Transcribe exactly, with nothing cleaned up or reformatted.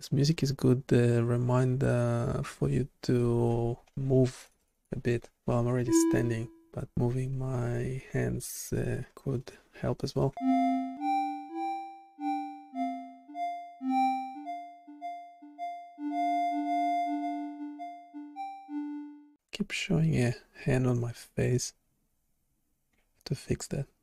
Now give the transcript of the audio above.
This music is good uh, reminder for you to move a bit. Well, I'm already standing, but moving my hands uh, could help as well. Keep showing a hand on my face to fix that.